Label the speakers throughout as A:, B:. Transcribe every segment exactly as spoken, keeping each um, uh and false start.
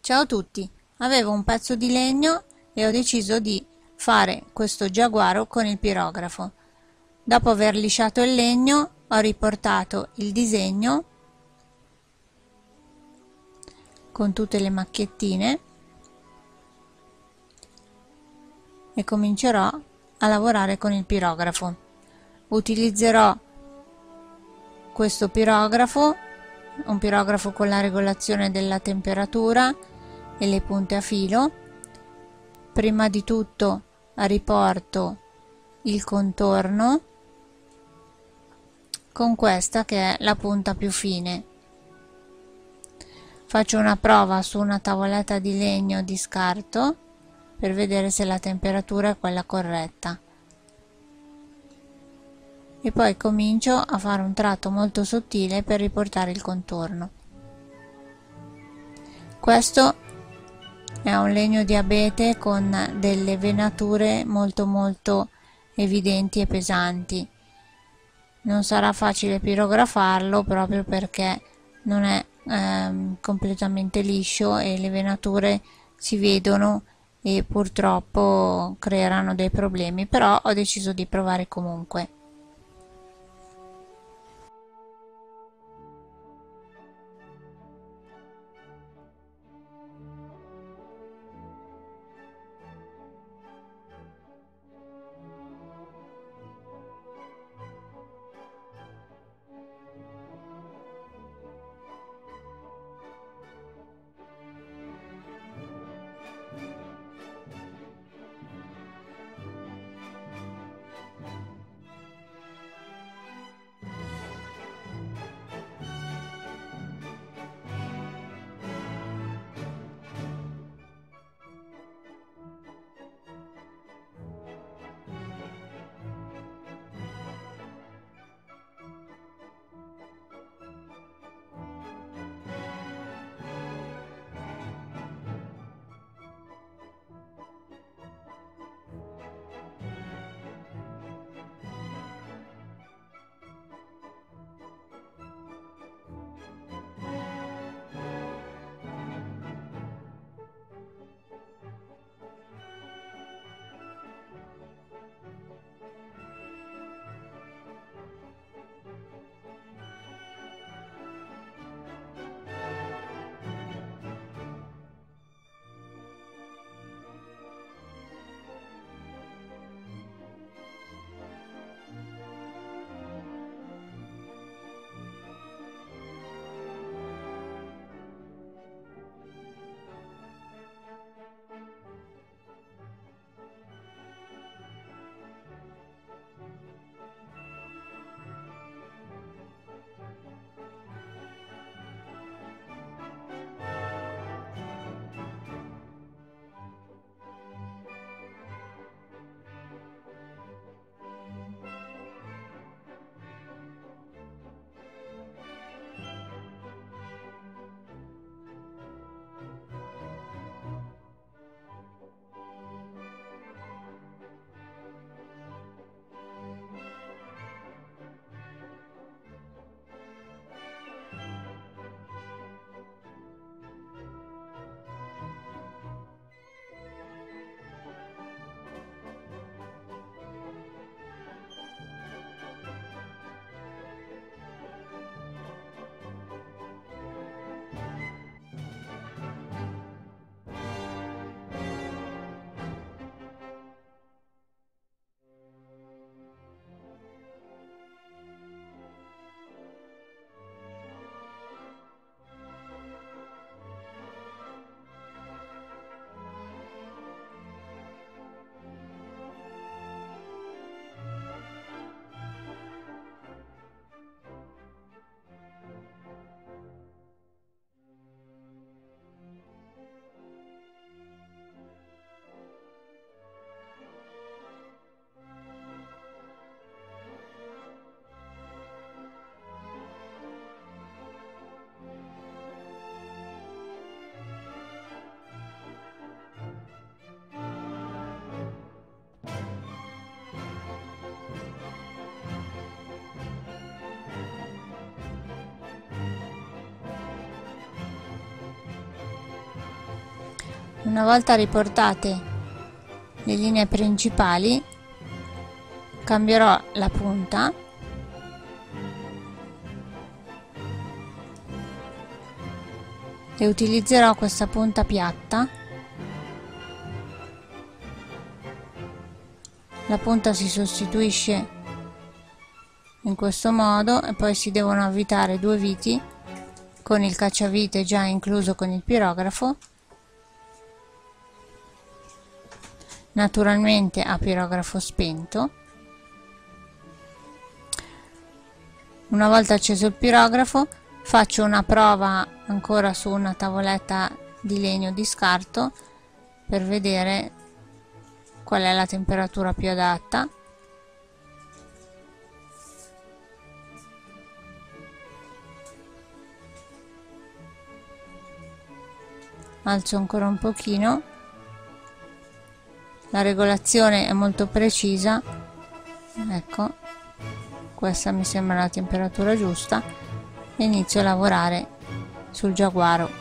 A: Ciao a tutti, avevo un pezzo di legno e ho deciso di fare questo giaguaro con il pirografo. Dopo aver lisciato il legno ho riportato il disegno con tutte le macchiettine e comincerò a lavorare con il pirografo. Utilizzerò questo pirografo, un pirografo con la regolazione della temperatura e le punte a filo. Prima di tutto riporto il contorno con questa che è la punta più fine. Faccio una prova su una tavoletta di legno di scarto per vedere se la temperatura è quella corretta e poi comincio a fare un tratto molto sottile per riportare il contorno. Questo è un legno di abete con delle venature molto molto evidenti e pesanti. Non sarà facile pirografarlo proprio perché non è ehm, completamente liscio e le venature si vedono e purtroppo creeranno dei problemi, però ho deciso di provare comunque. Una volta riportate le linee principali, cambierò la punta e utilizzerò questa punta piatta. La punta si sostituisce in questo modo e poi si devono avvitare due viti con il cacciavite già incluso con il pirografo, naturalmente a pirografo spento. Una volta acceso il pirografo, faccio una prova ancora su una tavoletta di legno di scarto per vedere qual è la temperatura più adatta. Alzo ancora un pochino, la regolazione è molto precisa, ecco, questa mi sembra la temperatura giusta, e inizio a lavorare sul giaguaro.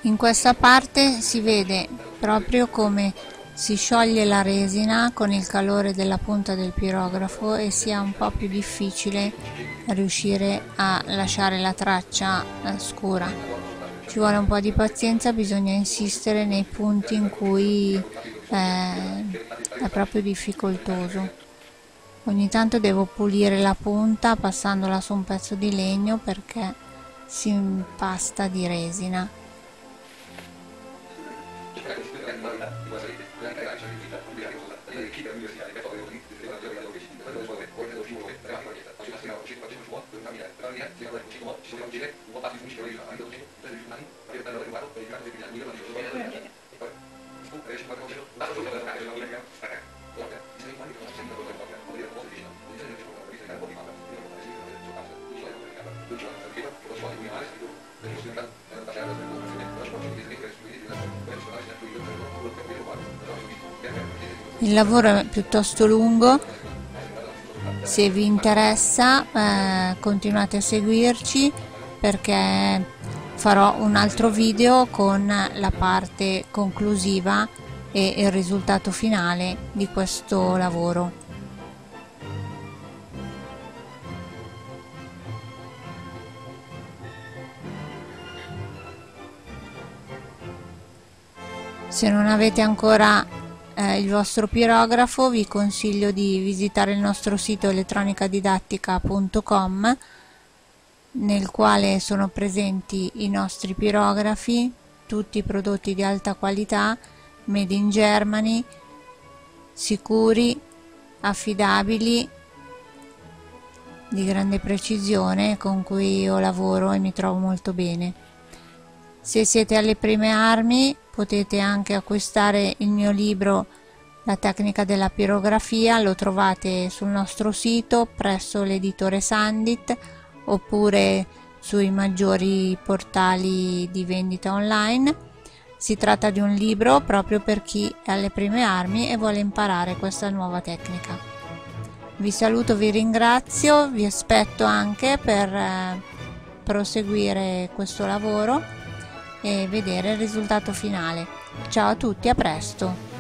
A: In questa parte si vede proprio come si scioglie la resina con il calore della punta del pirografo e sia un po' più difficile riuscire a lasciare la traccia eh, scura. Ci vuole un po' di pazienza, bisogna insistere nei punti in cui eh, è proprio difficoltoso. Ogni tanto devo pulire la punta passandola su un pezzo di legno perché si impasta di resina. Il lavoro è piuttosto lungo, se vi interessa eh, continuate a seguirci perché farò un altro video con la parte conclusiva e il risultato finale di questo lavoro. Se non avete ancora eh, il vostro pirografo, vi consiglio di visitare il nostro sito elettronicadidattica punto com, nel quale sono presenti i nostri pirografi, tutti prodotti di alta qualità, made in Germany, sicuri, affidabili, di grande precisione, con cui io lavoro e mi trovo molto bene. Se siete alle prime armi potete anche acquistare il mio libro La tecnica della pirografia, lo trovate sul nostro sito presso l'editore Sandit oppure sui maggiori portali di vendita online. Si tratta di un libro proprio per chi è alle prime armi e vuole imparare questa nuova tecnica. Vi saluto, vi ringrazio, vi aspetto anche per eh, proseguire questo lavoro e vedere il risultato finale. Ciao a tutti, a presto!